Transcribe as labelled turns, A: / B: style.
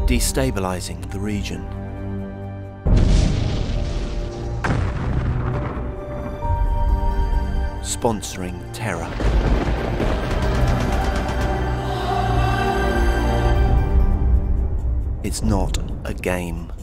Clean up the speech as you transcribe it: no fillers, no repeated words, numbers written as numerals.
A: destabilizing the region. Sponsoring terror. It's not a game.